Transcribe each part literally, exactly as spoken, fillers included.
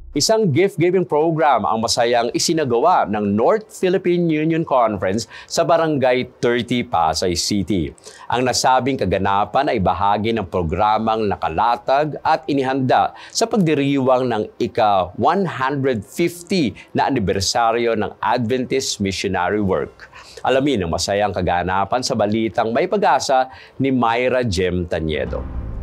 Isang gift-giving program ang masayang isinagawa ng North Philippine Union Conference sa Barangay thirty, Pasay City. Ang nasabing kaganapan ay bahagi ng programang nakalatag at inihanda sa pagdiriwang ng ika one hundred fifty na anibersaryo ng Adventist Missionary Work. Alamin ang masayang kaganapan sa balitang May Pag-asa ni Myra Jem Taniedo.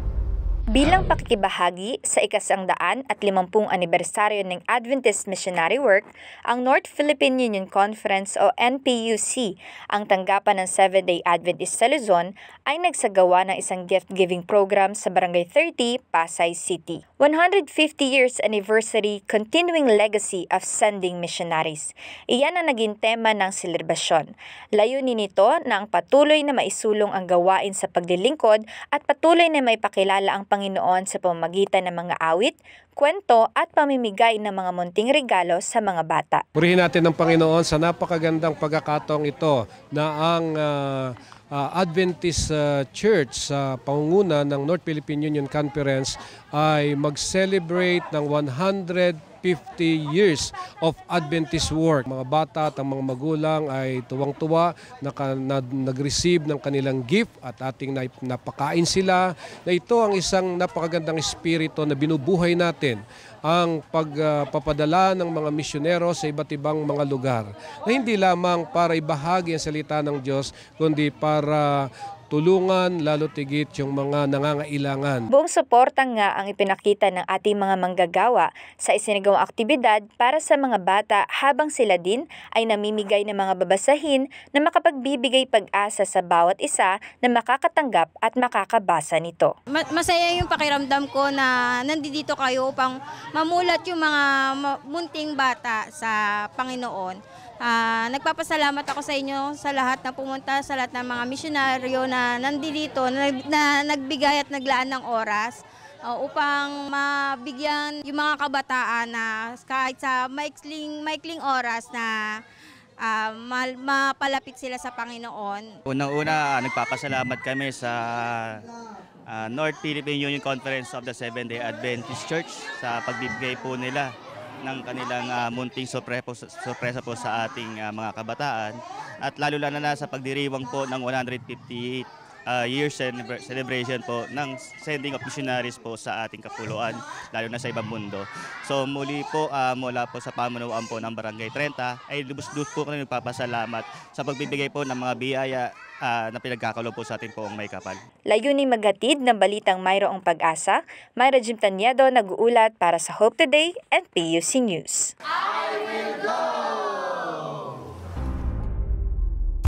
Bilang pakikibahagi sa ikasang daan at limampung anibersaryo ng Adventist Missionary Work, ang North Philippine Union Conference o N P U C, ang tanggapan ng Seventh-day Adventist sa Luzon, ay nagsagawa ng isang gift-giving program sa Barangay thirty, Pasay City. one hundred fifty years anniversary continuing legacy of sending missionaries. Iyan ang naging tema ng selebrasyon. Layunin nito na ang patuloy na maisulong ang gawain sa paglilingkod at patuloy na maipakilala ang Panginoon sa pamamagitan ng mga awit, kwento at pamimigay ng mga munting regalo sa mga bata. Purihin natin ng Panginoon sa napakagandang pagkakataong ito na ang uh, uh, Adventist uh, Church sa uh, pangunguna ng North Philippine Union Conference ay mag-celebrate ng one hundred fifty years of Adventist work. Mga bata at ang mga magulang ay tuwang-tuwa na, na nag-receive ng kanilang gift at ating napakain sila. Na ito ang isang napakagandang espiritu na binubuhay natin, ang pagpapadala uh, ng mga misyonero sa iba't ibang mga lugar. Na hindi lamang para ibahagi ang salita ng Diyos, kundi para tulungan, lalo tigit yung mga nangangailangan. Buong suporta nga ang ipinakita ng ating mga manggagawa sa isinagawang aktibidad para sa mga bata habang sila din ay namimigay ng mga babasahin na makapagbibigay pag-asa sa bawat isa na makakatanggap at makakabasa nito. Masaya yung pakiramdam ko na nandito kayo upang mamulat yung mga munting bata sa Panginoon. Uh, nagpapasalamat ako sa inyo sa lahat na pumunta, sa lahat ng mga misyonaryo na nandito, na, na nagbigay at naglaan ng oras uh, upang mabigyan yung mga kabataan na kahit sa maikling, maikling oras na uh, ma, mapalapit sila sa Panginoon. Unang-una, nagpapasalamat kami sa uh, North Philippine Union Conference of the Seventh-day Adventist Church sa pagbibigay po nila ng kanilang uh, munting sorpresa po sa ating uh, mga kabataan at lalo na na sa pagdiriwang po ng one hundred fifty uh, years celebration po ng sending of missionaries po sa ating kapuluan, lalo na sa ibang mundo. So muli po uh, mula po sa pamunuan po ng Barangay thirty ay lubos-lubos po kami nagpapasalamat sa pagbibigay po ng mga biyaya Uh, na pinagkakalo po sa ating poong may kapal. Layuning maghatid ng balitang mayroong pag-asa, Myra Jem Taniedo nag-uulat para sa Hope Today and P U C News. I will go.